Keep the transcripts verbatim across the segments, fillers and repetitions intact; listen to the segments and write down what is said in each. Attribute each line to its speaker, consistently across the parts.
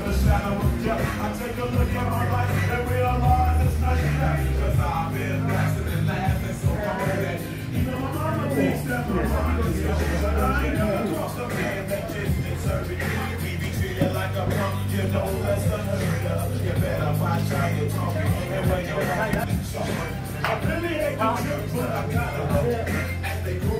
Speaker 1: the shadow of death. I take a look at my life and realize it's nothing left. Cause I've been blasting and laughing so long that even my mama thinks that my mind is young. But I ain't never crossed a man that didn't deserve it. We be treated like a punk, you know that's unheard of. You better watch how you're talking and when you're writing something. I really hate the trip, but I gotta love as they go.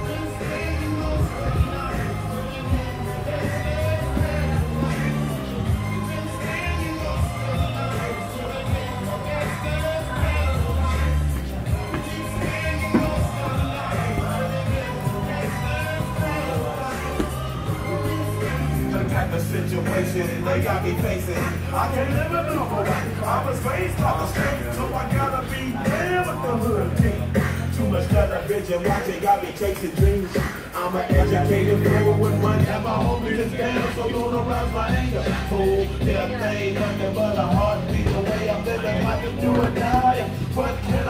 Speaker 1: The situation they got me facing, I can't live in a normal life. I was raised by the street, so I gotta be there with the hood team. Too much television watching got me chasing dreams. I'm an educated fool with money and my homies is down, so don't arouse my anger. Fool, there ain't nothing but a heartbeat away. I'm living like a do or die. What can